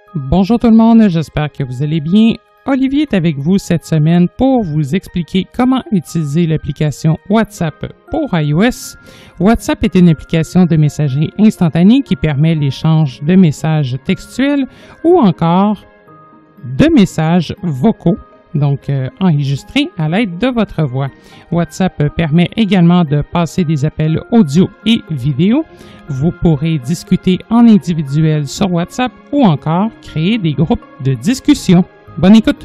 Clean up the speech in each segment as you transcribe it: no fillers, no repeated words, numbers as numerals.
Bonjour tout le monde, j'espère que vous allez bien. Olivier est avec vous cette semaine pour vous expliquer comment utiliser l'application WhatsApp pour iOS. WhatsApp est une application de messagerie instantanée qui permet l'échange de messages textuels ou encore de messages vocaux, donc enregistrés à l'aide de votre voix. WhatsApp permet également de passer des appels audio et vidéo. Vous pourrez discuter en individuel sur WhatsApp ou encore créer des groupes de discussion. Bonne écoute!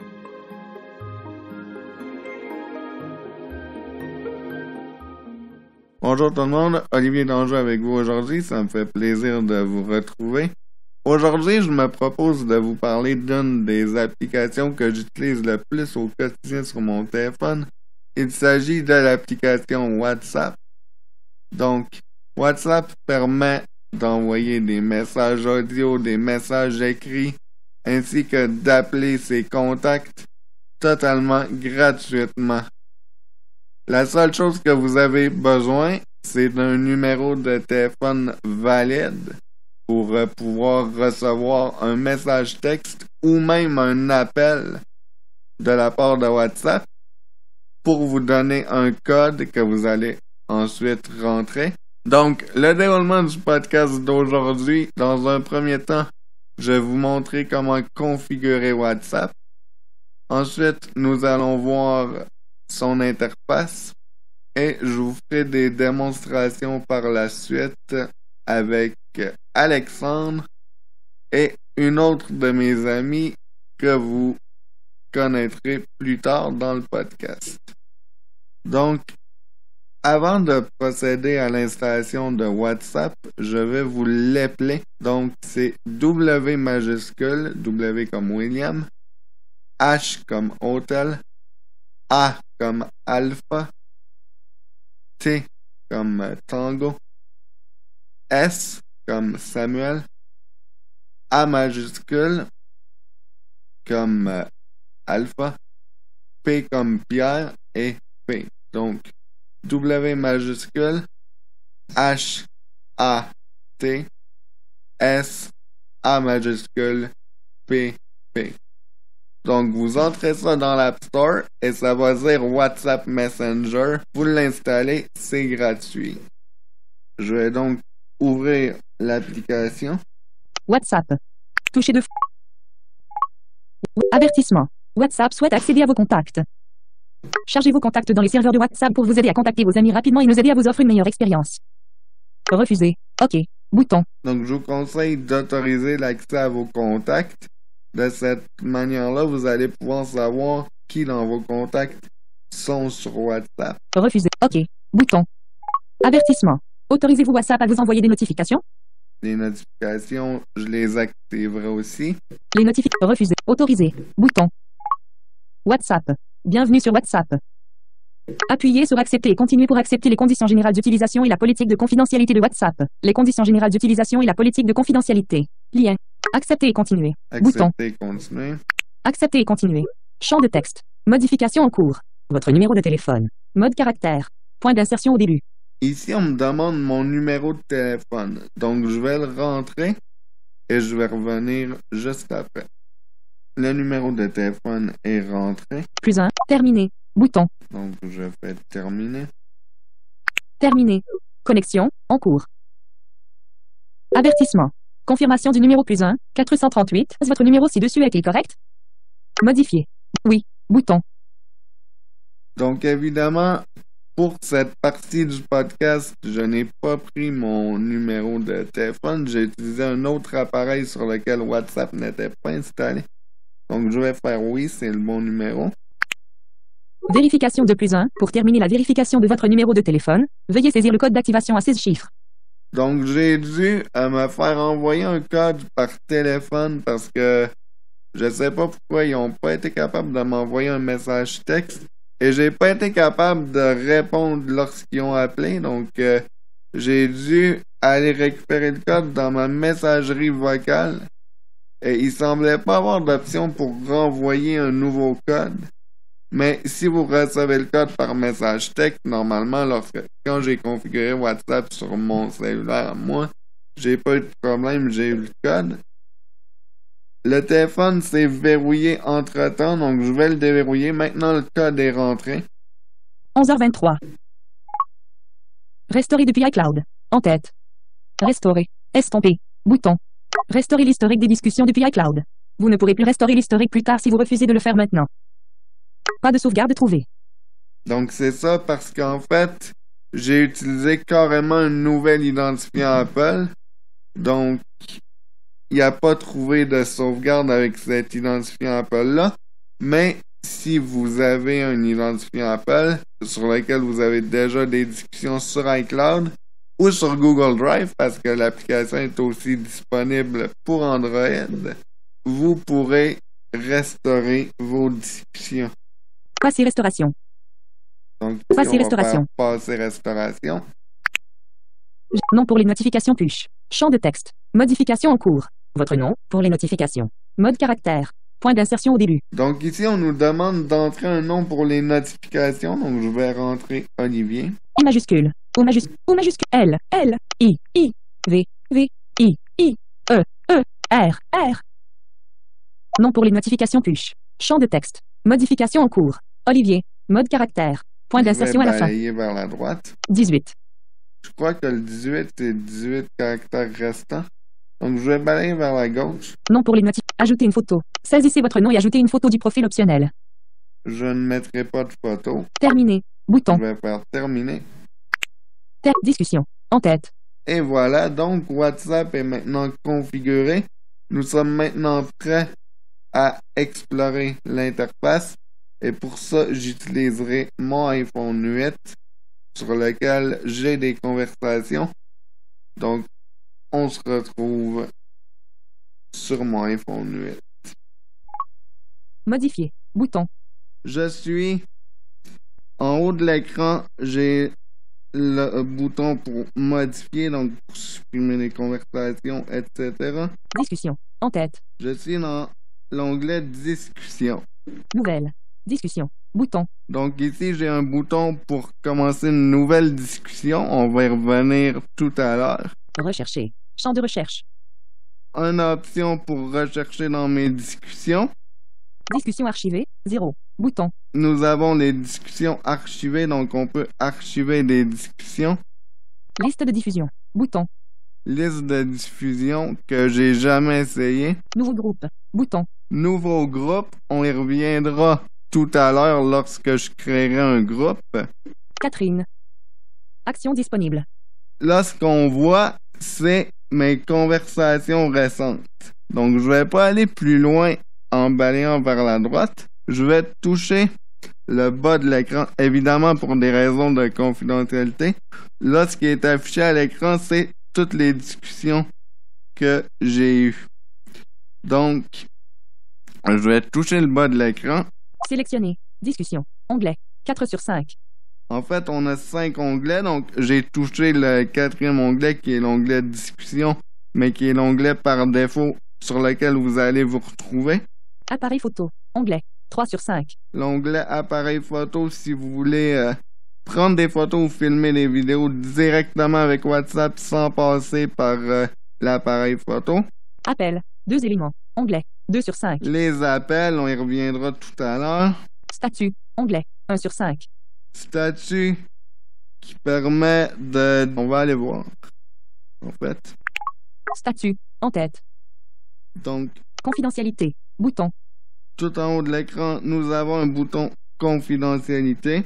Bonjour tout le monde, Olivier Danjou avec vous aujourd'hui, ça me fait plaisir de vous retrouver. Aujourd'hui, je me propose de vous parler d'une des applications que j'utilise le plus au quotidien sur mon téléphone. Il s'agit de l'application WhatsApp. Donc, WhatsApp permet d'envoyer des messages audio, des messages écrits, ainsi que d'appeler ses contacts totalement gratuitement. La seule chose que vous avez besoin, c'est d'un numéro de téléphone valide pour pouvoir recevoir un message texte ou même un appel de la part de WhatsApp pour vous donner un code que vous allez ensuite rentrer. Donc, le déroulement du podcast d'aujourd'hui, dans un premier temps, je vais vous montrer comment configurer WhatsApp. Ensuite, nous allons voir son interface et je vous ferai des démonstrations par la suite avec Alexandre et une autre de mes amies que vous connaîtrez plus tard dans le podcast. Donc, avant de procéder à l'installation de WhatsApp, je vais vous l'appeler. Donc, c'est W majuscule, W comme William, H comme hôtel, A comme alpha, T comme tango, S comme Samuel, A majuscule comme alpha, P comme Pierre et P. Donc, W majuscule, H, A, T, S, A majuscule, P, P. Donc, vous entrez ça dans l'App Store et ça va dire WhatsApp Messenger. Vous l'installez, c'est gratuit. Je vais donc ouvrir l'application. WhatsApp. Touchez deux fois. Avertissement. WhatsApp souhaite accéder à vos contacts. Chargez vos contacts dans les serveurs de WhatsApp pour vous aider à contacter vos amis rapidement et nous aider à vous offrir une meilleure expérience. Refuser. OK. Bouton. Donc, je vous conseille d'autoriser l'accès à vos contacts. De cette manière-là, vous allez pouvoir savoir qui dans vos contacts sont sur WhatsApp. Refuser. OK. Bouton. Avertissement. Autorisez-vous WhatsApp à vous envoyer des notifications? Les notifications, je les activerai aussi. Les notifications. Refuser. Autoriser. Bouton. WhatsApp. Bienvenue sur WhatsApp. Appuyez sur Accepter et continuer pour accepter les conditions générales d'utilisation et la politique de confidentialité de WhatsApp. Les conditions générales d'utilisation et la politique de confidentialité. Lien. Accepter et continuer. Bouton. Accepter et continuer. Accepter et continuer. Champ de texte. Modification en cours. Votre numéro de téléphone. Mode caractère. Point d'insertion au début. Ici, on me demande mon numéro de téléphone. Donc, je vais le rentrer et je vais revenir juste après. Le numéro de téléphone est rentré. +1. Terminé. Bouton. Donc, je fais terminer. Terminé. Connexion. En cours. Avertissement. Confirmation du numéro +1. 438. Votre numéro ci-dessus est-il correct? Modifier. Oui. Bouton. Donc, évidemment, pour cette partie du podcast, je n'ai pas pris mon numéro de téléphone. J'ai utilisé un autre appareil sur lequel WhatsApp n'était pas installé. Donc, je vais faire oui, c'est le bon numéro. Vérification de +1. Pour terminer la vérification de votre numéro de téléphone, veuillez saisir le code d'activation à 16 chiffres. Donc, j'ai dû me faire envoyer un code par téléphone parce que je sais pas pourquoi ils n'ont pas été capables de m'envoyer un message texte et j'ai pas été capable de répondre lorsqu'ils ont appelé. Donc, j'ai dû aller récupérer le code dans ma messagerie vocale et il semblait pas avoir d'option pour renvoyer un nouveau code. Mais si vous recevez le code par message texte, normalement, quand j'ai configuré WhatsApp sur mon cellulaire, moi, j'ai pas eu de problème, j'ai eu le code. Le téléphone s'est verrouillé entre-temps, donc je vais le déverrouiller. Maintenant, le code est rentré. 11h23. Restaurer depuis iCloud. En tête. Restaurer. Estomper. Bouton. Restaurer l'historique des discussions depuis iCloud. Vous ne pourrez plus restaurer l'historique plus tard si vous refusez de le faire maintenant. Pas de sauvegarde trouvée. Donc c'est ça parce qu'en fait, j'ai utilisé carrément un nouvel identifiant Apple. Donc, il n'y a pas trouvé de sauvegarde avec cet identifiant Apple-là. Mais si vous avez un identifiant Apple sur lequel vous avez déjà des discussions sur iCloud ou sur Google Drive, parce que l'application est aussi disponible pour Android, vous pourrez restaurer vos discussions. Passer restauration. Donc, Passer on va restauration. faire passer restauration. Nom pour les notifications push. Champ de texte. Modification en cours. Votre nom pour les notifications. Mode caractère. Point d'insertion au début. Donc ici, on nous demande d'entrer un nom pour les notifications. Donc je vais rentrer Olivier. I majuscule. O majuscule. L. I. V. I. E. R. Nom pour les notifications push. Champ de texte. Modification en cours. Olivier. Mode caractère. Point d'insertion à la fin. Je vais balayer vers la droite. 18. Je crois que le 18, c'est 18 caractères restants. Donc je vais balayer vers la gauche. Nom pour les notifications. Ajoutez une photo. Saisissez votre nom et ajoutez une photo du profil optionnel. Je ne mettrai pas de photo. Terminé. Bouton. Je vais faire terminer. Discussion. En tête. Et voilà, donc WhatsApp est maintenant configuré. Nous sommes maintenant prêts à explorer l'interface. Et pour ça, j'utiliserai mon iPhone 8 sur lequel j'ai des conversations. Donc, on se retrouve sur mon iPhone 8. Modifier. Bouton. Je suis en haut de l'écran, j'ai le bouton pour modifier, donc pour supprimer les conversations, etc. Discussion. En tête. Je suis dans l'onglet Discussion. Nouvelle. Discussion. Bouton. Donc ici, j'ai un bouton pour commencer une nouvelle discussion. On va y revenir tout à l'heure. Rechercher. Champ de recherche. Une option pour rechercher dans mes discussions. Discussion archivée. 0. Bouton. Nous avons les discussions archivées, donc on peut archiver des discussions. Liste de diffusion. Bouton. Liste de diffusion que j'ai jamais essayé. Nouveau groupe. Bouton. Nouveau groupe, on y reviendra tout à l'heure lorsque je créerai un groupe. Catherine. Action disponible. Là, ce qu'on voit, c'est mes conversations récentes. Donc, je vais pas aller plus loin en balayant vers la droite. Je vais toucher le bas de l'écran, évidemment pour des raisons de confidentialité. Là, ce qui est affiché à l'écran, c'est toutes les discussions que j'ai eues. Donc, je vais toucher le bas de l'écran. Sélectionner. Discussion. Onglet. 4 sur 5. En fait, on a 5 onglets, donc j'ai touché le 4e onglet qui est l'onglet discussion, mais qui est l'onglet par défaut sur lequel vous allez vous retrouver. Appareil photo. Onglet. 3 sur 5. L'onglet appareil photo, si vous voulez prendre des photos ou filmer des vidéos directement avec WhatsApp sans passer par l'appareil photo. Appel. 2 éléments. Onglet. 2 sur 5. Les appels, on y reviendra tout à l'heure. Statut. Onglet. 1 sur 5. Statut qui permet de... On va aller voir, en fait. Statut. En tête. Donc, Confidentialité. Bouton. tout en haut de l'écran, nous avons un bouton confidentialité.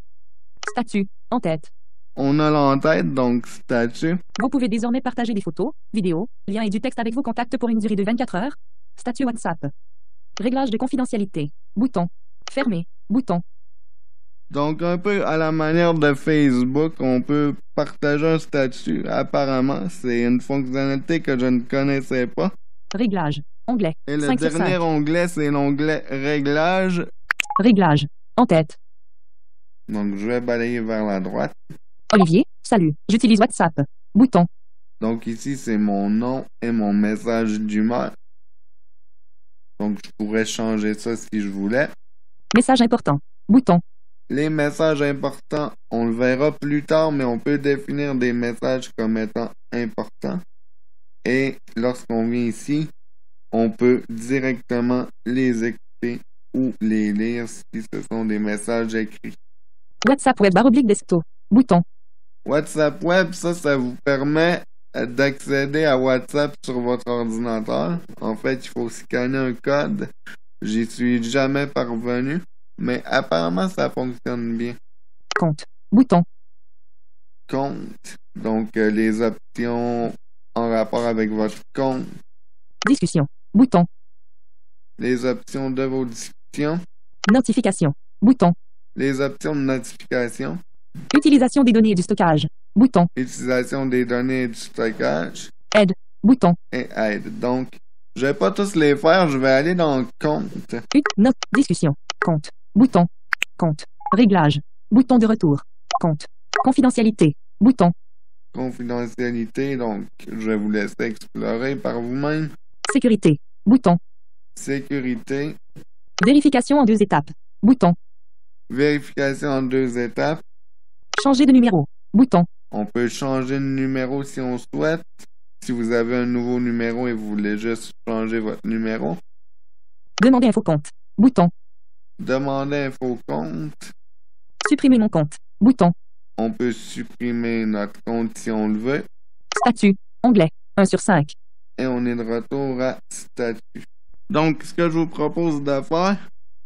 Statut. En tête. On a l'en-tête, donc statut. Vous pouvez désormais partager des photos, vidéos, liens et du texte avec vos contacts pour une durée de 24 heures. Statut WhatsApp. Réglage de confidentialité. Bouton. Fermé. Bouton. Donc, un peu à la manière de Facebook, on peut partager un statut. Apparemment, c'est une fonctionnalité que je ne connaissais pas. Réglage. Onglet. Et le 5 sur dernier 5. onglet, c'est l'onglet Réglages. Réglage. En tête. Donc, je vais balayer vers la droite. Olivier. Salut. J'utilise WhatsApp. Bouton. Donc, ici, c'est mon nom et mon message d'humeur. Donc, je pourrais changer ça si je voulais. Message important. Bouton. Les messages importants, on le verra plus tard, mais on peut définir des messages comme étant importants. Et lorsqu'on vient ici, on peut directement les écouter ou les lire si ce sont des messages écrits. WhatsApp web /desktop. Bouton. WhatsApp Web, ça vous permet d'accéder à WhatsApp sur votre ordinateur. En fait, il faut scanner un code. J'y suis jamais parvenu, mais apparemment, ça fonctionne bien. Compte. Bouton. Compte. Donc, les options en rapport avec votre compte. Discussion. Bouton. Les options de vos discussions. Notification. Bouton. Les options de notification. Utilisation des données et du stockage. Bouton. Utilisation des données et du stockage. Aide. Bouton. Et aide. Donc, je vais pas tous les faire, je vais aller dans compte. Note. Discussion. Compte. Bouton. Compte. Réglage. Bouton de retour. Compte. Confidentialité. Bouton. Confidentialité, donc je vais vous laisser explorer par vous-même. Sécurité. Bouton. Sécurité. Vérification en 2 étapes. Bouton. Vérification en 2 étapes. Changer de numéro. Bouton. On peut changer de numéro si on souhaite. Si vous avez un nouveau numéro et vous voulez juste changer votre numéro. Demander info compte. Bouton. Demander info compte. Supprimer mon compte. Bouton. On peut supprimer notre compte si on le veut. Statut. Onglet. 1/5. Et on est de retour à statut. Donc, ce que je vous propose de faire,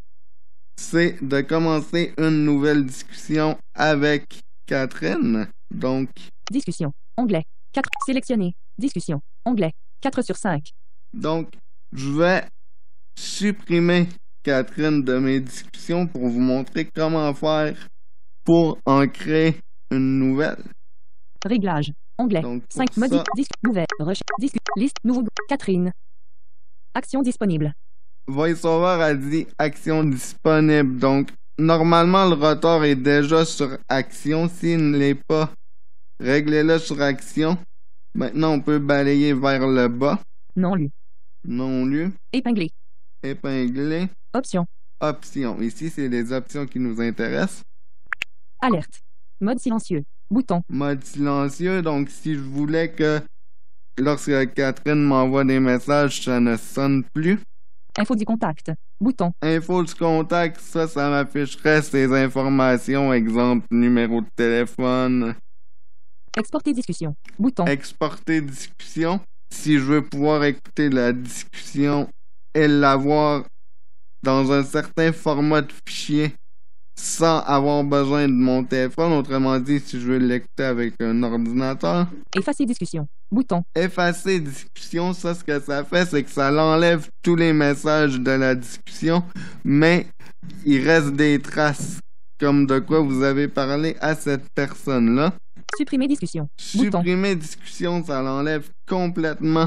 c'est de commencer une nouvelle discussion avec Catherine. Donc, Discussion. Onglet. 4. Sélectionner. Discussion. Onglet. 4/5. Donc, je vais supprimer Catherine de mes discussions pour vous montrer comment faire pour en créer une nouvelle. Réglage. Onglet. Donc, pour 5. ça, Modi. Disque. Nouvelle. Recherche. Disque. Liste. Nouveau. Catherine. Action disponible. VoiceOver a dit action disponible. Donc, normalement, le rotor est déjà sur action. S'il ne l'est pas, réglez-le sur action. Maintenant, on peut balayer vers le bas. Non lu. Non lu. Épinglé. Épingler. Option. Options. Ici, c'est les options qui nous intéressent. Alerte. Mode silencieux. Bouton. Mode silencieux. Donc, si je voulais que lorsque Catherine m'envoie des messages, ça ne sonne plus. Info du contact. Bouton. Info du contact, ça m'afficherait ces informations. Exemple, numéro de téléphone. Exporter discussion. Bouton. Exporter discussion. Si je veux pouvoir écouter la discussion et l'avoir dans un certain format de fichier sans avoir besoin de mon téléphone, autrement dit, si je veux l'écouter avec un ordinateur. Effacer discussion. Bouton. Effacer discussion, ça, ce que ça fait, c'est que ça l'enlève tous les messages de la discussion, mais il reste des traces, comme de quoi vous avez parlé à cette personne-là. Supprimer discussion. Bouton. Supprimer discussion, ça l'enlève complètement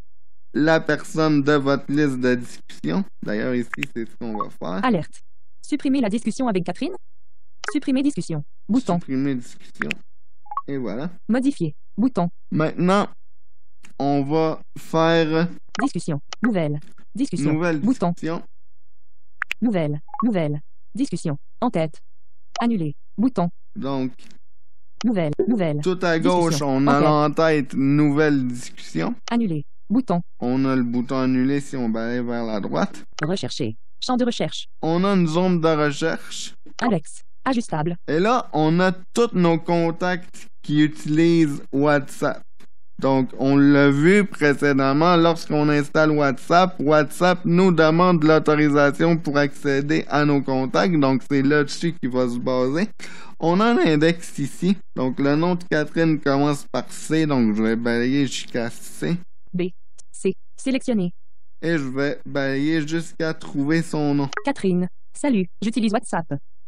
la personne de votre liste de discussion. D'ailleurs, ici, c'est ce qu'on va faire. Alerte. Supprimer la discussion avec Catherine. Supprimer discussion. Bouton. Supprimer discussion. Et voilà. Modifier. Bouton. Maintenant, on va faire Discussion. Nouvelle. Discussion. nouvelle Bouton. discussion. Nouvelle. Nouvelle. Discussion. En tête. Annuler. Bouton. Donc, Nouvelle. Nouvelle. tout à gauche, Discussion. on a Ok. en tête nouvelle discussion. Annuler. Bouton. On a le bouton annuler si on va aller vers la droite. Rechercher. Champ de recherche. On a une zone de recherche. Index. Ajustable. Et là, on a tous nos contacts qui utilisent WhatsApp. Donc, on l'a vu précédemment, lorsqu'on installe WhatsApp, WhatsApp nous demande l'autorisation pour accéder à nos contacts. Donc, c'est là-dessus qu'il va se baser. On a un index ici. Donc, le nom de Catherine commence par C. Donc, je vais balayer jusqu'à C. B. C. Sélectionner. Et je vais balayer jusqu'à trouver son nom. Catherine. Salut. J'utilise WhatsApp.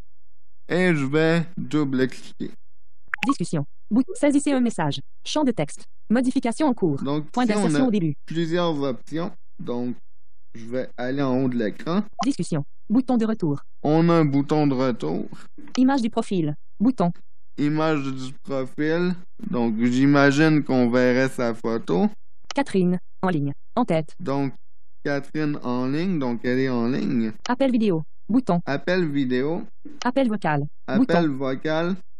Et je vais double-cliquer. Discussion. Saisissez un message. Champ de texte. Modification en cours. Donc, Point ici, on d'insertion a au début. plusieurs options. Donc, je vais aller en haut de l'écran. Discussion. Bouton de retour. On a un bouton de retour. Image du profil. Bouton. Image du profil. Donc, j'imagine qu'on verrait sa photo. Catherine. En ligne. En tête. Donc, Catherine en ligne. Donc, elle est en ligne. Appel vidéo. Bouton. Appel vidéo. Appel vocal. Appel vocal.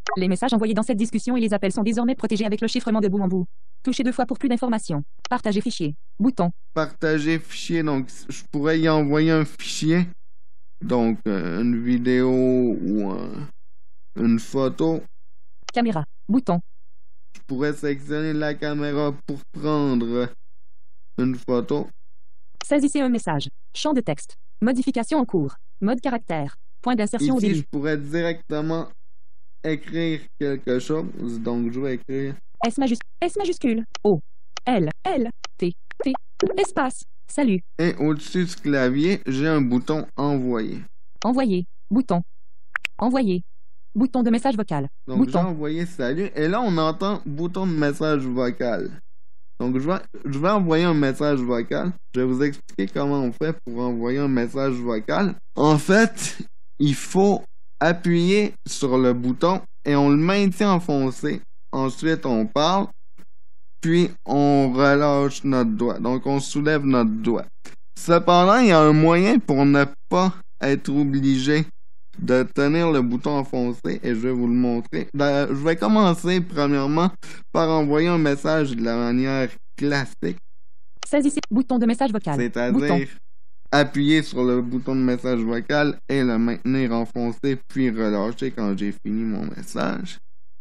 Les messages envoyés dans cette discussion et les appels sont désormais protégés avec le chiffrement de bout en bout. Touchez 2 fois pour plus d'informations. Partager fichier. Bouton. Partager fichier, donc je pourrais y envoyer un fichier. Donc une vidéo ou une photo. Caméra. Bouton. Je pourrais sélectionner la caméra pour prendre une photo. Saisissez un message. Champ de texte. Modification en cours. Mode caractère. Point d'insertion au Ici, début. je pourrais directement écrire quelque chose. Donc, je vais écrire S majuscule. O. L. L. T. T. Espace. Salut. et au-dessus du clavier, j'ai un bouton envoyer. Envoyer. Bouton. Envoyer. Bouton de message vocal. Donc, j'ai Bouton. envoyé salut. Et là, on entend bouton de message vocal. Donc, je vais envoyer un message vocal. Je vais vous expliquer comment on fait pour envoyer un message vocal. En fait, il faut appuyer sur le bouton et on le maintient enfoncé. Ensuite, on parle. Puis, on relâche notre doigt. Donc, on soulève notre doigt. Cependant, il y a un moyen pour ne pas être obligé de tenir le bouton enfoncé et je vais vous le montrer. Je vais commencer premièrement par envoyer un message de la manière classique, Saisissez. Bouton de message vocal. Bouton. c'est-à-dire appuyer sur le bouton de message vocal et le maintenir enfoncé puis relâcher quand j'ai fini mon message.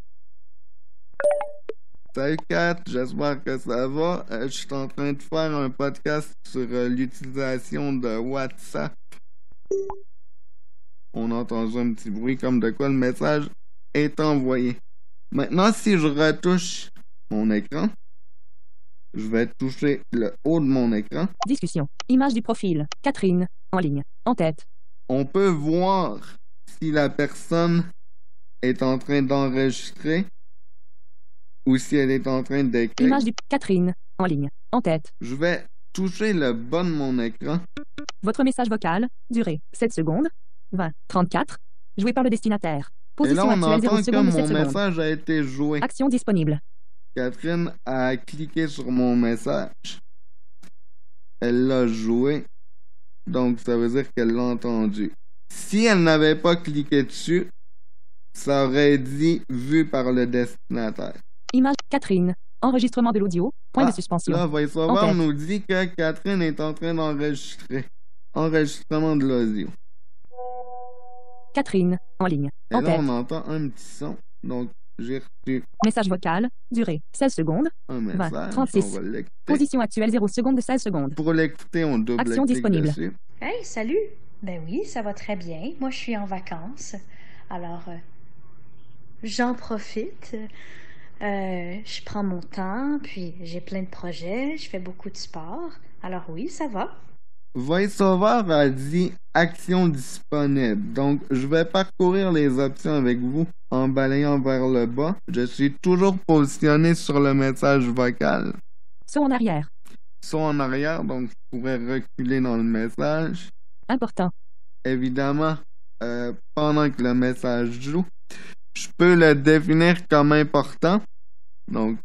Salut Kat, j'espère que ça va. Je suis en train de faire un podcast sur l'utilisation de WhatsApp. On a entendu un petit bruit comme de quoi le message est envoyé. Maintenant, si je retouche mon écran, je vais toucher le haut de mon écran. Discussion. Image du profil. Catherine. En ligne. En tête. On peut voir si la personne est en train d'enregistrer ou si elle est en train d'écrire. Image du Catherine. En ligne. En tête. Je vais toucher le bas de mon écran. Votre message vocal. Durée. 7 secondes. 20. 34. Joué par le destinataire. Et là, Position on actuelle 0 entend que secondes mon 7 secondes. message a été joué. Action disponible. Catherine a cliqué sur mon message. Elle l'a joué. Donc, ça veut dire qu'elle l'a entendu. Si elle n'avait pas cliqué dessus, ça aurait dit vu par le destinataire. Image Catherine. Enregistrement de l'audio. Point de suspension. Là, En VoiceOver tête. nous dit que Catherine est en train d'enregistrer. Enregistrement de l'audio. Catherine. En ligne. Et En là, tête. on entend un petit son. Donc, j'ai reçu Message vocal. Durée. 16 secondes. un message. 36. On va l'écouter. Position actuelle 0 secondes 16 secondes. Pour l'écouter, on double-clique Action disponible. dessus. Hey, salut! Ben oui, ça va très bien. Moi, je suis en vacances. Alors, j'en profite. Je prends mon temps, puis j'ai plein de projets. Je fais beaucoup de sport. Alors oui, ça va. VoiceOver a dit action disponible. Donc, je vais parcourir les options avec vous en balayant vers le bas. Je suis toujours positionné sur le message vocal. Saut en arrière. Saut en arrière, donc je pourrais reculer dans le message. Important. Évidemment, pendant que le message joue, je peux le définir comme important. Donc,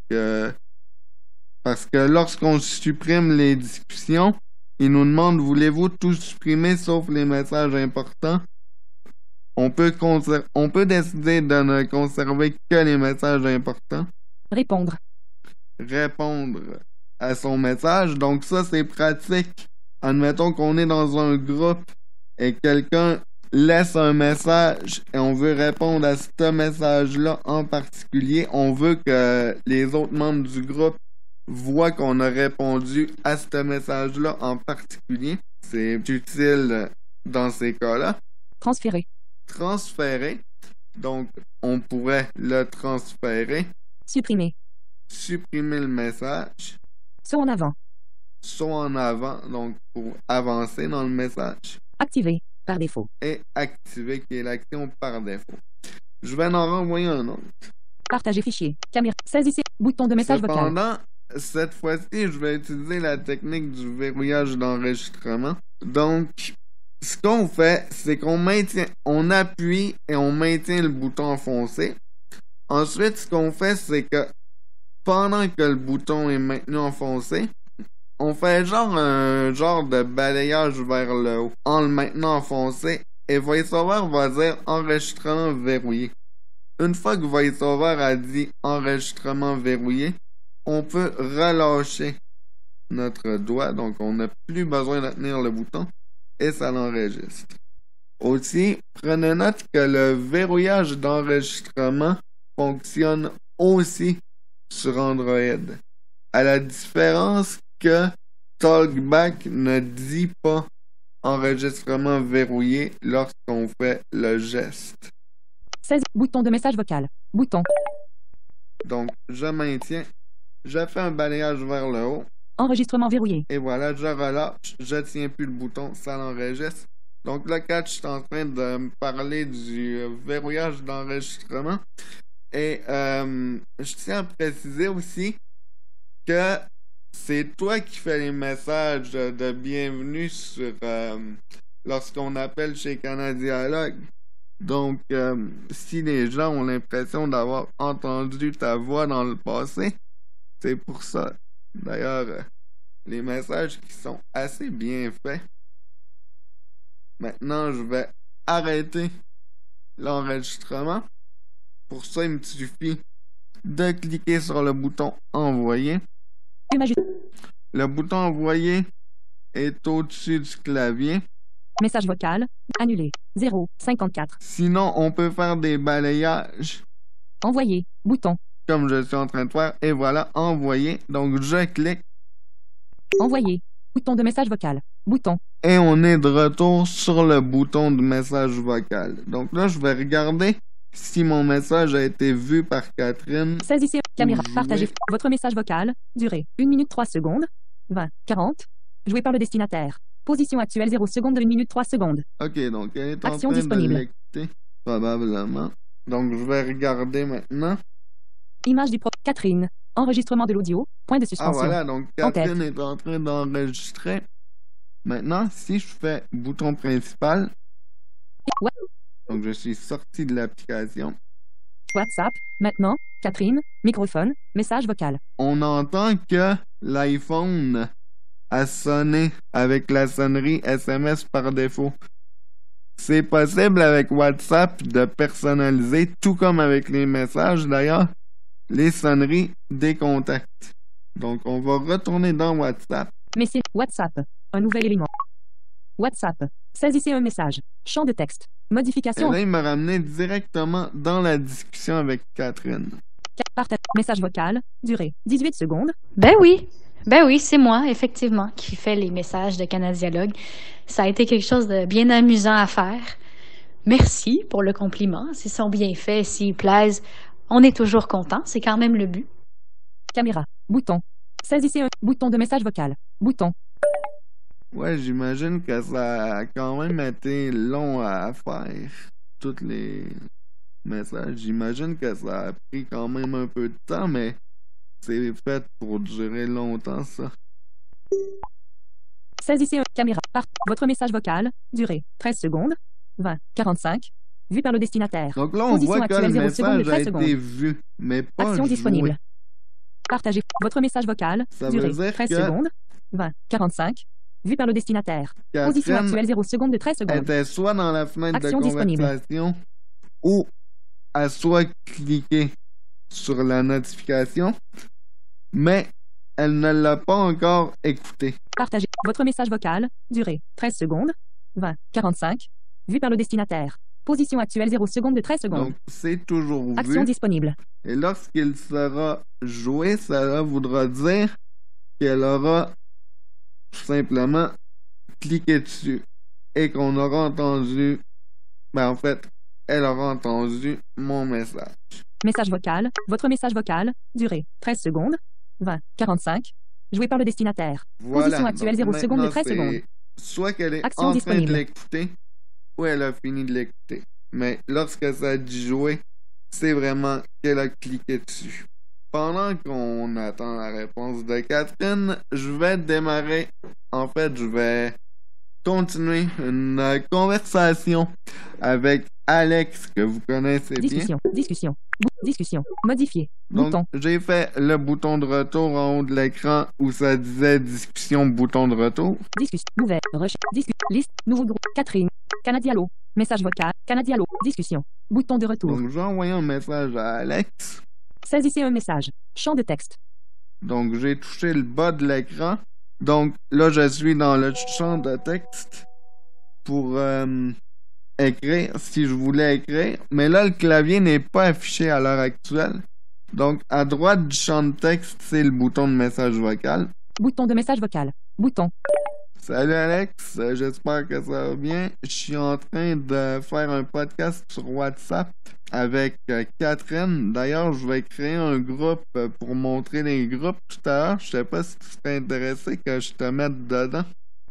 parce que lorsqu'on supprime les discussions, il nous demande voulez-vous tout supprimer sauf les messages importants. On peut décider de ne conserver que les messages importants. Répondre. Répondre à son message. Donc ça, c'est pratique. Admettons qu'on est dans un groupe et quelqu'un laisse un message et on veut répondre à ce message-là en particulier. On veut que les autres membres du groupe voient qu'on a répondu à ce message-là en particulier. C'est utile dans ces cas-là. Transférer. Transférer. Donc, on pourrait le transférer. Supprimer. Supprimer le message. Saut en avant. Saut en avant, donc pour avancer dans le message. Activer. Par défaut. Et activer, qui est l'action par défaut. Je vais en renvoyer un autre. Partager fichier. Caméra. Saisissez. Bouton de message vocal. Cependant, cette fois-ci, je vais utiliser la technique du verrouillage d'enregistrement. Donc, ce qu'on fait, c'est on appuie et on maintient le bouton enfoncé. Ensuite, ce qu'on fait, c'est que pendant que le bouton est maintenu enfoncé, on fait un genre de balayage vers le haut en le maintenant enfoncé et VoiceOver va dire enregistrement verrouillé. Une fois que VoiceOver a dit enregistrement verrouillé, on peut relâcher notre doigt, donc on n'a plus besoin de tenir le bouton et ça l'enregistre. Aussi, prenez note que le verrouillage d'enregistrement fonctionne aussi sur Android, à la différence que Talkback ne dit pas enregistrement verrouillé lorsqu'on fait le geste. 16. Bouton de message vocal. Bouton. Donc, je maintiens, je fais un balayage vers le haut. Enregistrement verrouillé. Et voilà, je relâche, je tiens plus le bouton, ça l'enregistre. Donc là, Kat, je suis en train de me parler du verrouillage d'enregistrement. Et je tiens à préciser aussi que c'est toi qui fais les messages de bienvenue sur lorsqu'on appelle chez Canadialogue. Donc, si les gens ont l'impression d'avoir entendu ta voix dans le passé, c'est pour ça. D'ailleurs, les messages qui sont assez bien faits. Maintenant, je vais arrêter l'enregistrement. Pour ça, il me suffit de cliquer sur le bouton envoyer. Le bouton envoyer est au-dessus du clavier. Message vocal. Annulé. 0,54. Sinon, on peut faire des balayages. Envoyer. Bouton. Comme je suis en train de faire. Et voilà, envoyer. Donc, je clique. Envoyer. Bouton de message vocal. Bouton. Et on est de retour sur le bouton de message vocal. Donc là, je vais regarder si mon message a été vu par Catherine. Saisissez. Caméra. Partagez. Votre message vocal. Durée. 1 minute 3 secondes. 20. 40. Joué par le destinataire. Position actuelle 0 secondes de 1 minute 3 secondes. Ok, donc elle est en Action train disponible. de l'écouter. Probablement. Donc je vais regarder maintenant. Image du pro. Catherine. Enregistrement de l'audio. Point de Ah suspension. voilà, donc Catherine est en train d'enregistrer. Maintenant, si je fais bouton principal, Ouais. donc je suis sorti de l'application, WhatsApp. Maintenant. Catherine. Microphone. Message vocal. on entend que l'iPhone a sonné avec la sonnerie SMS par défaut. C'est possible avec WhatsApp de personnaliser, tout comme avec les messages d'ailleurs, les sonneries des contacts. Donc on va retourner dans WhatsApp. Message. WhatsApp. Un nouvel élément. WhatsApp. Saisissez un message. Champ de texte. Et Modification. là, il m'a ramené directement dans la discussion avec Catherine. Partage. Message vocal. Durée. 18 secondes. Ben oui, c'est moi, effectivement, qui fait les messages de Canadialogue. Ça a été quelque chose de bien amusant à faire. Merci pour le compliment. S'ils sont bien faits, s'ils plaisent, on est toujours content. C'est quand même le but. Caméra. Bouton. Saisissez un bouton de message vocal. Bouton. Ouais, j'imagine que ça a quand même été long à faire. Tous les messages. J'imagine que ça a pris quand même un peu de temps, mais c'est fait pour durer longtemps, ça. Saisissez un caméra. Votre message vocal. Durée. 13 secondes. 20. 45. Vu par le destinataire. Donc là, on Position voit que actuelle, le 0 secondes de message a 13 été secondes. vu, mais pas Action joué. disponible. Partagez. Votre message vocal. Ça veut Durée. dire 13 que secondes. 20. 45. Vu par le destinataire. Position Catherine actuelle 0 secondes de 13 secondes. était soit dans la fenêtre Action de disponible. conversation ou à soit cliquer sur la notification, mais elle ne l'a pas encore écouté. Partagez. Votre message vocal. Durée. 13 secondes. 20. 45. Vu par le destinataire. Position actuelle 0 secondes de 13 secondes. Donc, c'est toujours Action vu. disponible. Et lorsqu'il sera joué, ça voudra dire qu'elle aura tout simplement cliqué dessus et qu'on aura entendu, en fait, elle aura entendu mon message. Message vocal. Votre message vocal. Durée. 13 secondes. 20. 45. Joué par le destinataire. Voilà. Position actuelle Donc, 0 secondes de maintenant, 13 secondes. c'est soit qu'elle est Action en train disponible. de l'écouter ou elle a fini de l'écouter. Mais lorsque ça dit jouer, c'est vraiment qu'elle a cliqué dessus. Pendant qu'on attend la réponse de Catherine, je vais démarrer. En fait, je vais continuer une conversation avec Alex, que vous connaissez bien. Discussion. Discussion. Discussion. Modifier. Donc, Bouton. j'ai fait le bouton de retour en haut de l'écran où ça disait discussion, bouton de retour. Discussion. Nouvelle. Recherche. Liste. Nouveau groupe. Catherine. Canadialo. Message vocal. Canadialo. Discussion. Bouton de retour. Donc, je vais envoyer un message à Alex. Saisissez un message. Champ de texte. Donc, j'ai touché le bas de l'écran. Donc, là, je suis dans le champ de texte pour écrire, si je voulais écrire. Mais là, le clavier n'est pas affiché à l'heure actuelle. Donc, à droite du champ de texte, c'est le bouton de message vocal. Bouton de message vocal. Bouton. Salut Alex, j'espère que ça va bien. Je suis en train de faire un podcast sur WhatsApp avec Catherine. D'ailleurs, je vais créer un groupe pour montrer les groupes tout à l'heure. Je sais pas si tu serais intéressé que je te mette dedans.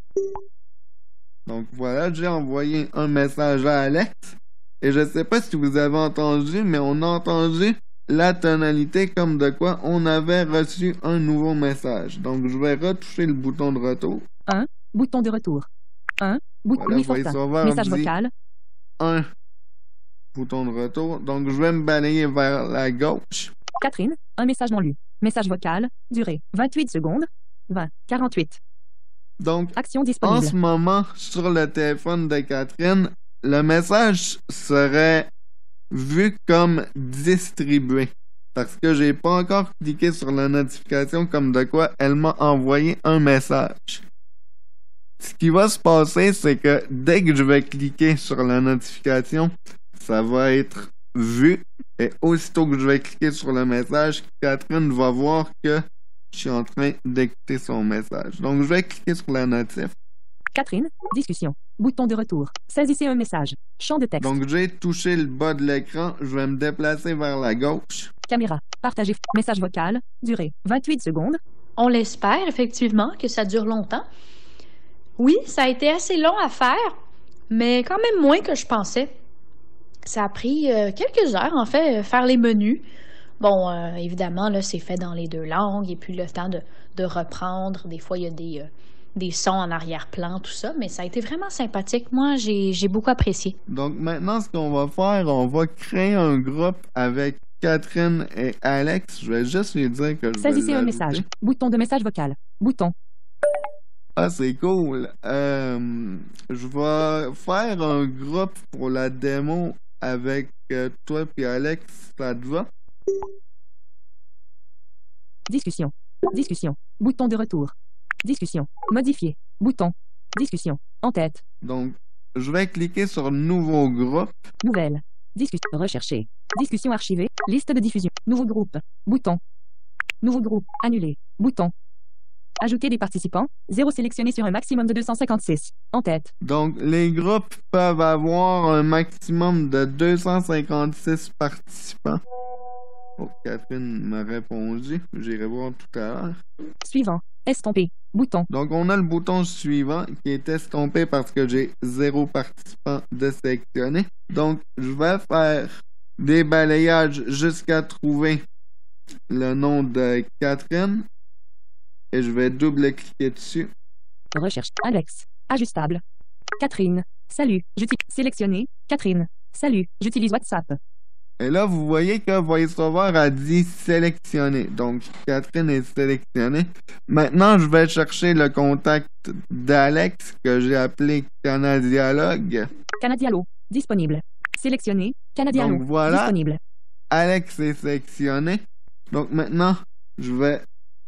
Donc voilà, j'ai envoyé un message à Alex. Et je sais pas si vous avez entendu, mais on a entendu la tonalité comme de quoi on avait reçu un nouveau message. Donc je vais retoucher le bouton de retour. 1. Bouton de retour. 1. Bouton Voilà, Fortin. Message vocal. 1. Bouton de retour. Donc, je vais me balayer vers la gauche. Catherine. Un message non lu. Message vocal. Durée. 28 secondes. 20. 48. Donc, Action en disponible. ce moment, sur le téléphone de Catherine, le message serait vu comme distribué. Parce que j'ai pas encore cliqué sur la notification comme de quoi elle m'a envoyé un message. Ce qui va se passer, c'est que dès que je vais cliquer sur la notification, ça va être vu. Et aussitôt que je vais cliquer sur le message, Catherine va voir que je suis en train d'écouter son message. Donc, je vais cliquer sur la notif. Catherine. Discussion. Bouton de retour. Saisissez un message. Champ de texte. Donc, j'ai touché le bas de l'écran. Je vais me déplacer vers la gauche. Caméra. Partager. Message vocal. Durée. 28 secondes. On l'espère effectivement que ça dure longtemps. Oui, ça a été assez long à faire, mais quand même moins que je pensais. Ça a pris quelques heures, en fait, faire les menus. Bon, évidemment, là, c'est fait dans les deux langues, et puis le temps de reprendre. Des fois, il y a des sons en arrière-plan, tout ça, mais ça a été vraiment sympathique. Moi, j'ai beaucoup apprécié. Donc, maintenant, ce qu'on va faire, on va créer un groupe avec Catherine et Alex. Je vais juste lui dire que je vais Saisissez un l'ajouter. message. Bouton de message vocal. Bouton. Ah, c'est cool. Je vais faire un groupe pour la démo avec toi et Alex. Ça te va? Discussion. Discussion. Bouton de retour. Discussion. Modifier. Bouton. Discussion. En tête. Donc, je vais cliquer sur Nouveau groupe. Nouvelle. Discussion. Rechercher. Discussion archivée. Liste de diffusion. Nouveau groupe. Bouton. Nouveau groupe. Annuler. Bouton. Ajouter des participants. 0 sélectionné sur un maximum de 256. En tête. Donc, les groupes peuvent avoir un maximum de 256 participants. Oh, Catherine m'a répondu. J'irai voir tout à l'heure. Suivant. Estomper. Bouton. Donc, on a le bouton suivant qui est estompé parce que j'ai 0 participants de sélectionner. Donc, je vais faire des balayages jusqu'à trouver le nom de Catherine. Et je vais double-cliquer dessus. Recherche. Alex. Ajustable. Catherine. Salut. Sélectionné. Catherine. Salut. J'utilise WhatsApp. Et là, vous voyez que VoiceOver a dit sélectionner. Donc, Catherine est sélectionnée. Maintenant, je vais chercher le contact d'Alex que j'ai appelé Canadialogue. Canadialo. Disponible. Sélectionné. Canadialo. Donc, voilà. Disponible. Alex est sélectionné. Donc, maintenant, je vais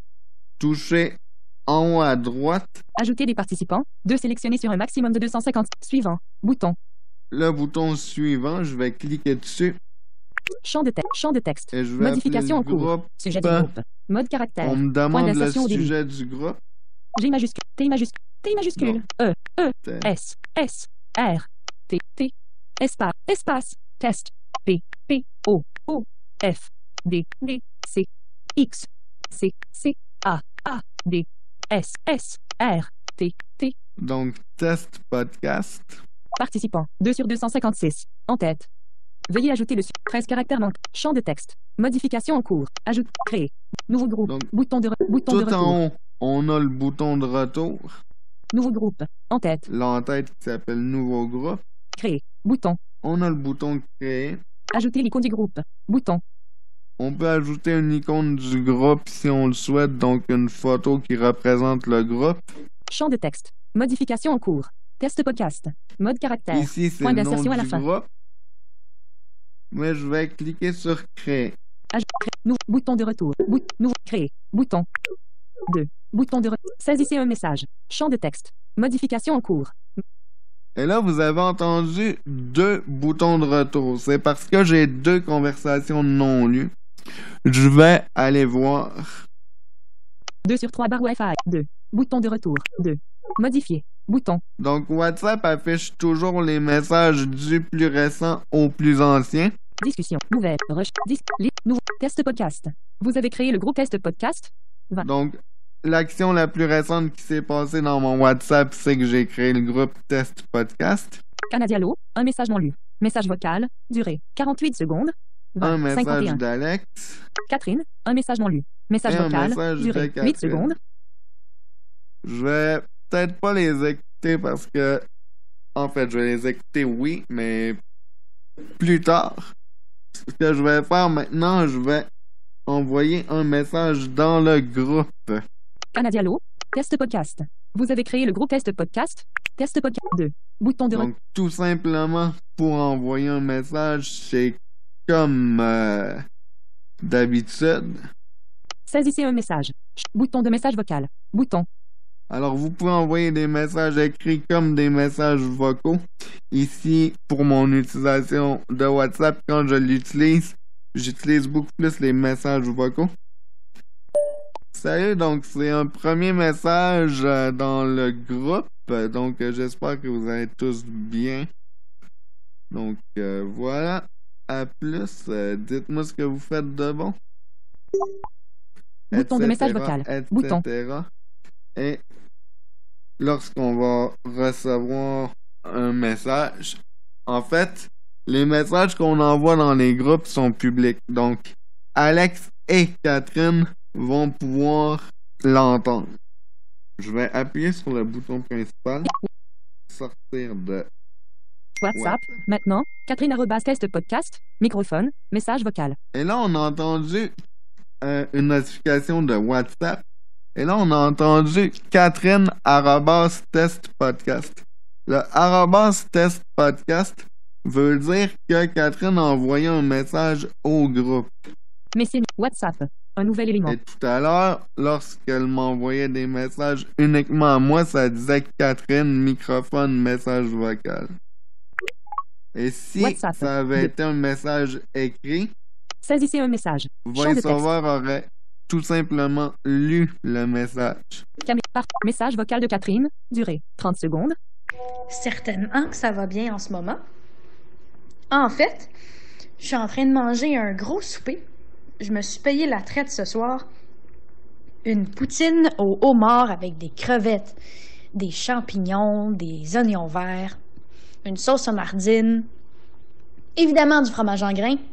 toucher en haut à droite. Ajouter des participants. 2 sélectionnés sur un maximum de 250. Suivant. Bouton. Le bouton suivant, je vais cliquer dessus. Champ de texte. Et je vais Modification en appeler le cours. groupe. Sujet du groupe. Mode caractère. On me Point demande le d'insertion au début. sujet du groupe. G majuscule. T majuscule. T majuscule. Non. S. S. R. T. T. Espace. Test. P. P. O. O. F. D. D. C. X. C. C. A. A. D. S. S. R. T. T. Donc, test podcast. Participants. 2 sur 256. En tête. Veuillez ajouter le 13 caractères manque. Champ de texte. Modification en cours. Ajoute. Créer. Nouveau groupe. Donc, bouton de Tout retour. en haut, on a le bouton de retour. Nouveau groupe. En tête. L'entête qui s'appelle Nouveau groupe. Créer. Bouton. On a le bouton créer. Ajouter l'icône du groupe. Bouton. On peut ajouter une icône du groupe si on le souhaite, donc une photo qui représente le groupe. Champ de texte. Modification en cours. Test podcast. Mode caractère. Ici, c'est Point le nom d'insertion à la du fin. groupe. Mais je vais cliquer sur créer. Bouton de retour. Nouveau. Créer. Bouton. 2. Bouton de retour. Saisissez un message. Champ de texte. Modification en cours. Et là, vous avez entendu 2 boutons de retour. C'est parce que j'ai 2 conversations non lues. Je vais aller voir. 2 sur 3 barre Wi-Fi. 2. Bouton de retour. 2. Modifier. Bouton. Donc, WhatsApp affiche toujours les messages du plus récent au plus ancien. Discussion. Nouvelle. Nouveau. Test podcast. Vous avez créé le groupe test podcast. Donc, l'action la plus récente qui s'est passée dans mon WhatsApp, c'est que j'ai créé le groupe Test Podcast. Canadialo. Un message non lu. Message vocal. Durée. 48 secondes. 20, Un message 51. d'Alex. Catherine. Un message non lu. Message Et un vocal. message de Durée. 8 Catherine. secondes. Je vais peut-être pas les écouter parce que... En fait, je vais les écouter, oui, mais plus tard. Ce que je vais faire maintenant, je vais envoyer un message dans le groupe. Canadialo. Test podcast. Vous avez créé le groupe test podcast. Test podcast 2. Bouton de Donc, tout simplement, pour envoyer un message, c'est comme d'habitude. Saisissez un message. Bouton de message vocal. Bouton. Alors, vous pouvez envoyer des messages écrits comme des messages vocaux. Ici, pour mon utilisation de WhatsApp, quand je l'utilise, j'utilise beaucoup plus les messages vocaux. Salut, donc c'est un premier message dans le groupe. Donc, j'espère que vous allez tous bien. Donc, voilà. À plus. Dites-moi ce que vous faites de bon. Bouton de message vocal. Bouton. Et lorsqu'on va recevoir un message, en fait, les messages qu'on envoie dans les groupes sont publics. Donc, Alex et Catherine vont pouvoir l'entendre. Je vais appuyer sur le bouton principal, sortir de WhatsApp. Maintenant, Catherine @test podcast, microphone, message vocal. Et là, on a entendu une notification de WhatsApp. Et là, on a entendu Catherine @test podcast. Le @test podcast veut dire que Catherine a envoyé un message au groupe. Message WhatsApp. Un nouvel élément. Et tout à l'heure, lorsqu'elle m'envoyait des messages uniquement à moi, ça disait Catherine, microphone, message vocal. Et si WhatsApp. ça avait été un message écrit, Saisissez un message. VoiceOver aurait tout simplement lu le message. Message vocal de Catherine. Durée. 30 secondes. Certainement que ça va bien en ce moment. En fait, je suis en train de manger un gros souper. Je me suis payé la traite ce soir. Une poutine au homard avec des crevettes, des champignons, des oignons verts, une sauce mardine, évidemment du fromage en grains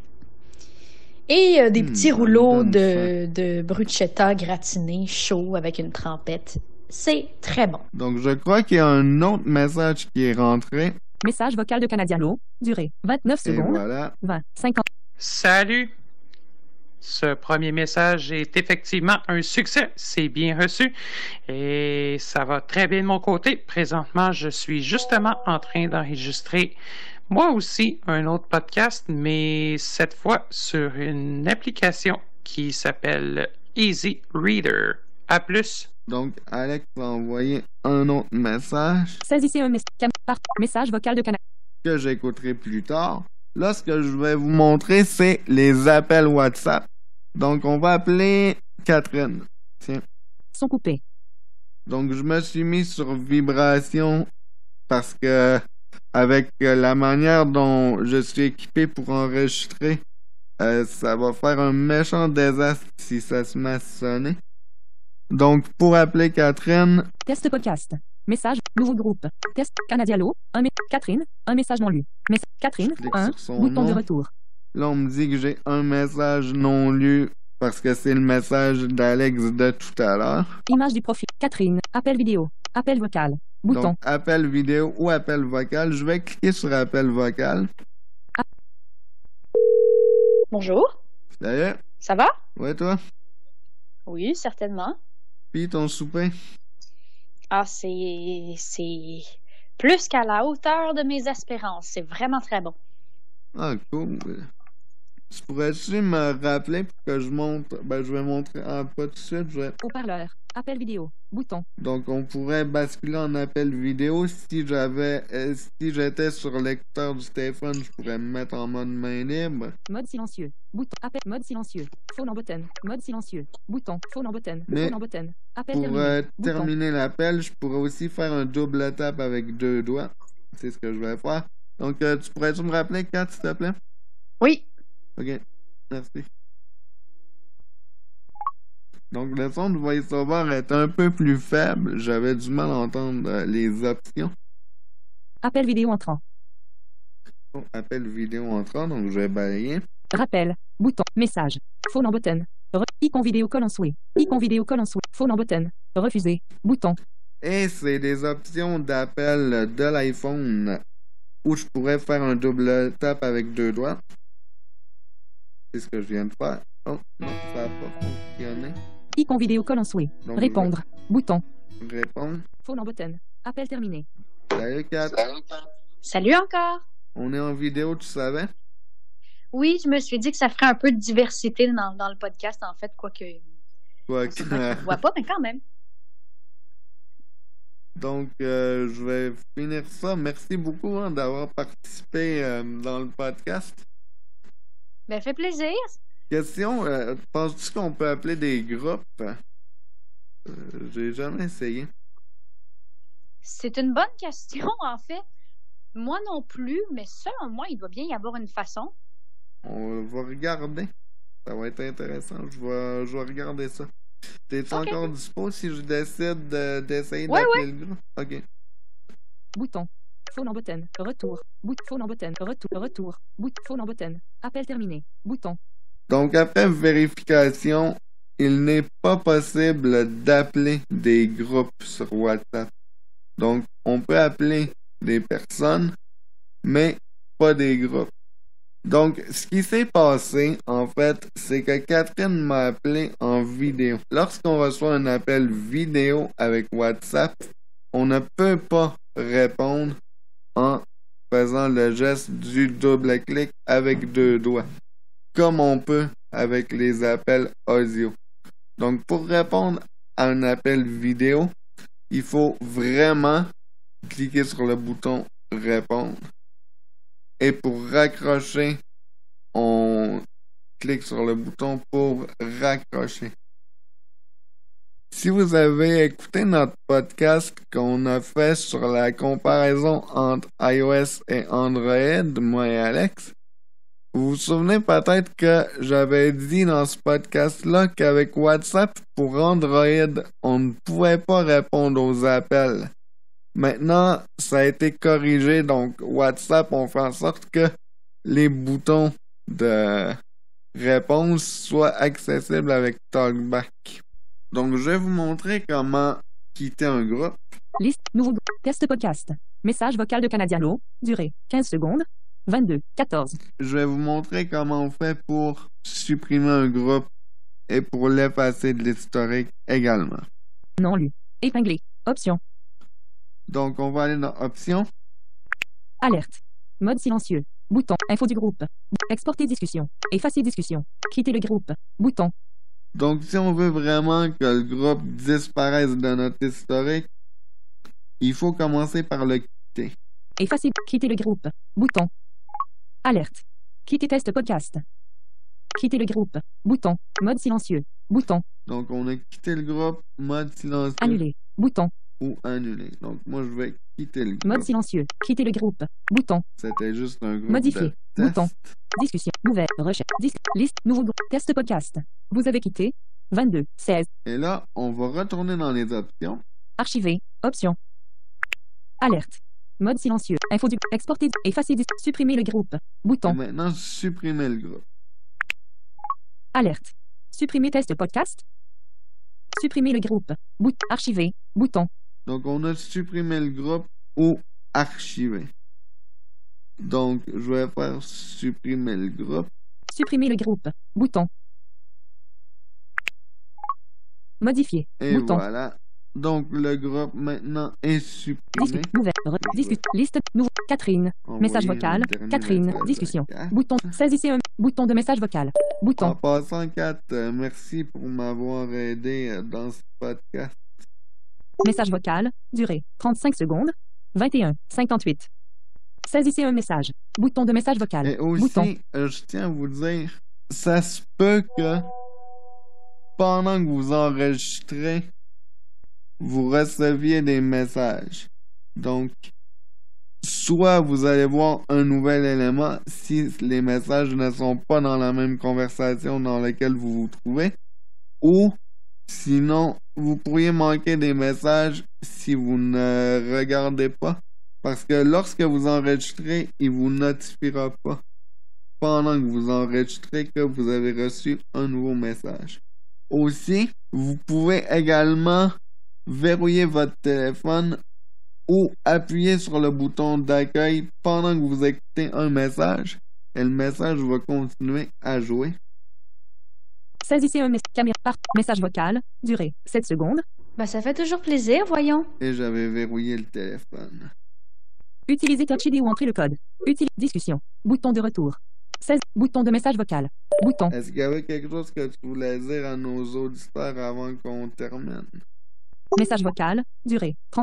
et des petits rouleaux de bruschetta gratinés chauds avec une trempette. C'est très bon. Donc, je crois qu'il y a un autre message qui est rentré. Message vocal de Canadialo. Durée. 29 Et secondes. voilà. 20. 50. Salut! Ce premier message est effectivement un succès. C'est bien reçu et ça va très bien de mon côté. Présentement, je suis justement en train d'enregistrer moi aussi un autre podcast, mais cette fois sur une application qui s'appelle Easy Reader. À plus! Donc, Alex va envoyer un autre message Saisissez un message vocal de Canada. que j'écouterai plus tard. Là, ce que je vais vous montrer, c'est les appels WhatsApp. Donc, on va appeler Catherine. Tiens. Sont coupés. Donc, je me suis mis sur vibration parce que, avec la manière dont je suis équipé pour enregistrer, ça va faire un méchant désastre si ça se met à sonner. Donc, pour appeler Catherine, Test podcast. Message. Nouveau groupe. Test. Canadialo. Catherine. Un message non lu. Catherine. je clique 1. sur son Bouton nom. de retour. Là, on me dit que j'ai un message non lu parce que c'est le message d'Alex de tout à l'heure. Image du profil. Catherine. Appel vidéo. Appel vocal. Bouton. Donc, appel vidéo ou appel vocal. Je vais cliquer sur appel vocal. Bonjour, D'ailleurs, ça va? ouais, toi? Oui, certainement. Puis ton souper? Ah, c'est Plus qu'à la hauteur de mes espérances. C'est vraiment très bon. Ah, cool. Tu pourrais-tu me rappeler pour que je montre... Ben, je vais montrer... Ah, pas tout de suite, je vais... Haut-parleur. Appel vidéo. Bouton. Donc, on pourrait basculer en appel vidéo. Si j'étais sur l'écouteur du téléphone, je pourrais me mettre en mode main libre. Mode silencieux. Bouton. Appel. Mode silencieux. Phone en button. Mode silencieux. Bouton. Phone en button. Mais Phone en button. Appel pour terminé. Bouton. terminer l'appel, je pourrais aussi faire un double tap avec 2 doigts. C'est ce que je vais faire. Donc, tu pourrais-tu me rappeler, Kat, s'il te plaît? Oui. OK. Merci. Donc, le son de VoiceOver est un peu plus faible. J'avais du mal à entendre les options. Appel vidéo entrant. Oh, appel vidéo entrant, donc je vais balayer. Rappel. Bouton. Message. Phone en button. Icon vidéo colon souhait. Icon vidéo colon souhait. Phone en button. Refusé. Bouton. Et c'est des options d'appel de l'iPhone où je pourrais faire un double tap avec 2 doigts. C'est ce que je viens de faire. Oh, non, ça n'a pas fonctionné. Icon vidéo colon souhait. Donc, Répondre. Bouton. Répondre. Phone en button. Appel terminé. Salut, Kat. Salut encore. On est en vidéo, tu savais? Oui, je me suis dit que ça ferait un peu de diversité dans le podcast, en fait, quoique Quoi on ne voit pas, mais quand même. Donc, je vais finir ça. Merci beaucoup d'avoir participé dans le podcast. Ben, fait plaisir. Question, penses-tu qu'on peut appeler des groupes? J'ai jamais essayé. C'est une bonne question, en fait. Moi non plus, mais selon moi, il doit bien y avoir une façon. On va regarder. Ça va être intéressant. Je vais regarder ça. T'es-tu Ok. encore dispo si je décide d'essayer Ouais, d'appeler le groupe? OK. Bouton. Phone en button. Retour. Phone en button. Retour. Phone en button. Appel terminé. Bouton. Donc, après vérification, il n'est pas possible d'appeler des groupes sur WhatsApp. Donc, on peut appeler des personnes, mais pas des groupes. Donc, ce qui s'est passé, en fait, c'est que Catherine m'a appelé en vidéo. Lorsqu'on reçoit un appel vidéo avec WhatsApp, on ne peut pas répondre en faisant le geste du double clic avec 2 doigts, comme on peut avec les appels audio. Donc, pour répondre à un appel vidéo, il faut vraiment cliquer sur le bouton répondre. Et pour raccrocher, on clique sur le bouton pour raccrocher. Si vous avez écouté notre podcast qu'on a fait sur la comparaison entre iOS et Android, moi et Alex, vous vous souvenez peut-être que j'avais dit dans ce podcast-là qu'avec WhatsApp pour Android, on ne pouvait pas répondre aux appels. Maintenant, ça a été corrigé, donc WhatsApp, on fait en sorte que les boutons de réponse soient accessibles avec TalkBack. Donc, je vais vous montrer comment quitter un groupe. Liste. Nouveau groupe. Test podcast. Message vocal de Canadiano. Durée. 15 secondes. 22. 14. Je vais vous montrer comment on fait pour supprimer un groupe et pour l'effacer de l'historique également. Non lu. Épinglé. Option. Donc, on va aller dans Options. Alerte. Mode silencieux. Bouton. Info du groupe. Exporter discussion. Effacer discussion. Quitter le groupe. Bouton. Donc, si on veut vraiment que le groupe disparaisse de notre historique, il faut commencer par le quitter. Effacer. Quitter le groupe. Bouton. Alerte. Quitter test podcast. Quitter le groupe. Bouton. Mode silencieux. Bouton. Donc, on a quitté le groupe, mode silencieux Annuler. Bouton. ou annulé. Donc, moi, je vais quitter le groupe. Mode silencieux. Quitter le groupe. Bouton. C'était juste un groupe Modifier. de test. Bouton. Discussion. Nouvelle. Recherche. Liste. Nouveau groupe. Test podcast. Vous avez quitté. 22. 16. Et là, on va retourner dans les options. Archiver. Option. Alerte. Mode silencieux. Info du. Exporter. Effacer. Supprimer le groupe. Et Bouton. maintenant, supprimer le groupe. Alerte. Supprimer test podcast. Supprimer le groupe. Archiver. Bouton. Donc, on a supprimé le groupe ou archiver. Donc, je vais faire supprimer le groupe. Supprimer le groupe. Bouton. Modifier. Et Bouton. voilà. Donc, le groupe maintenant est supprimé. Discute. Nouvelle. Discute. Liste. Nouveau. Catherine. Message vocal. Catherine. Discussion. Bouton. Saisissez un bouton de message vocal. Bouton. En passant, Kat, merci pour m'avoir aidé dans ce podcast. Message vocal. Durée. 35 secondes. 21. 58. Saisissez un message. Bouton de message vocal. Et aussi, Bouton. Je tiens à vous dire, ça se peut que pendant que vous enregistrez, vous receviez des messages. Donc, soit vous allez voir un nouvel élément si les messages ne sont pas dans la même conversation dans laquelle vous vous trouvez, ou sinon, vous pourriez manquer des messages si vous ne regardez pas. Parce que lorsque vous enregistrez, il vous notifiera pas pendant que vous enregistrez que vous avez reçu un nouveau message. Aussi, vous pouvez également verrouiller votre téléphone ou appuyer sur le bouton d'accueil pendant que vous écoutez un message et le message va continuer à jouer. Saisissez un message vocal. Durée. 7 secondes. Ben, ça fait toujours plaisir, voyons. Et j'avais verrouillé le téléphone. Utilisez Touch ID ou entrez le code. Discussion. Bouton de retour. 16. Bouton de message vocal. Bouton. Est-ce qu'il y avait quelque chose que tu voulais dire à nos auditeurs avant qu'on termine? Message vocal. Durée. 30.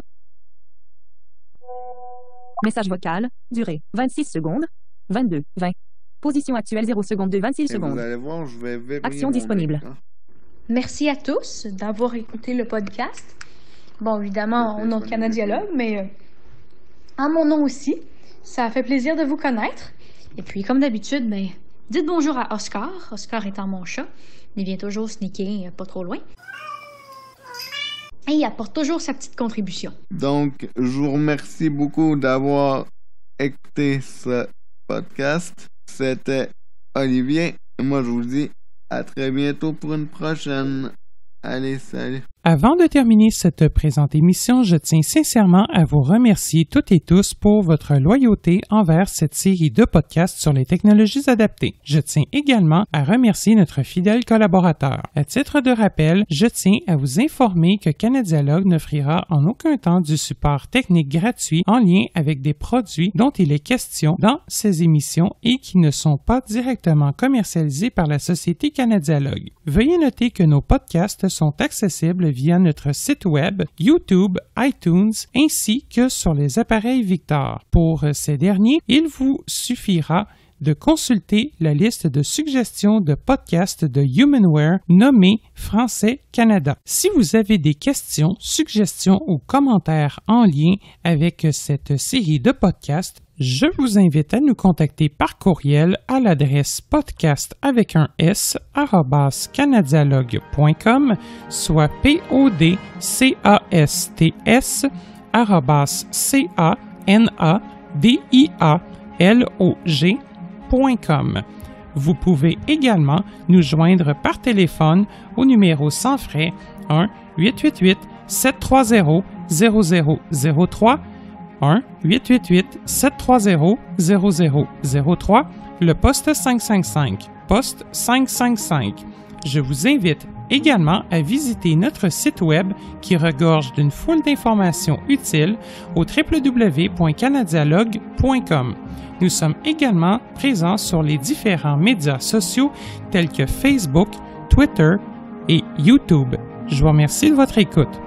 Message vocal. Durée. 26 secondes. 22. 20. Position actuelle 0 secondes de 26 secondes. Vous allez voir, je vais verrouiller Action mon disponible. écran. Merci à tous d'avoir écouté le podcast. Bon, évidemment, au nom de Canadialogue, mais en mon nom aussi. Ça a fait plaisir de vous connaître. Et puis, comme d'habitude, ben, dites bonjour à Oscar. Oscar étant mon chat. Il vient toujours sneaker pas trop loin. Et il apporte toujours sa petite contribution. Donc, je vous remercie beaucoup d'avoir écouté ce podcast. C'était Olivier. Et moi, je vous dis à très bientôt pour une prochaine. Allez, salut. Avant de terminer cette présente émission, je tiens sincèrement à vous remercier toutes et tous pour votre loyauté envers cette série de podcasts sur les technologies adaptées. Je tiens également à remercier notre fidèle collaborateur. À titre de rappel, je tiens à vous informer que Canadialogue n'offrira en aucun temps du support technique gratuit en lien avec des produits dont il est question dans ces émissions et qui ne sont pas directement commercialisés par la société Canadialogue. Veuillez noter que nos podcasts sont accessibles via notre site web, YouTube, iTunes, ainsi que sur les appareils Victor. Pour ces derniers, il vous suffira de consulter la liste de suggestions de podcasts de Humanware nommée Français Canada. Si vous avez des questions, suggestions ou commentaires en lien avec cette série de podcasts, je vous invite à nous contacter par courriel à l'adresse podcast@canadialogue.com, soit podcast@canadialog.com. Vous pouvez également nous joindre par téléphone au numéro sans frais 1-888-730-0003, 1-888-730-0003, le poste 555, poste 555. Je vous invite également à visiter notre site web qui regorge d'une foule d'informations utiles au www.canadialogue.com. Nous sommes également présents sur les différents médias sociaux tels que Facebook, Twitter et YouTube. Je vous remercie de votre écoute.